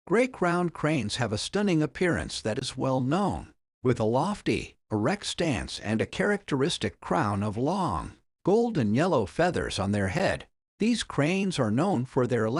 Gray-crowned cranes have a stunning appearance that is well known, with a lofty, erect stance and a characteristic crown of long, gold and yellow feathers on their head. These cranes are known for their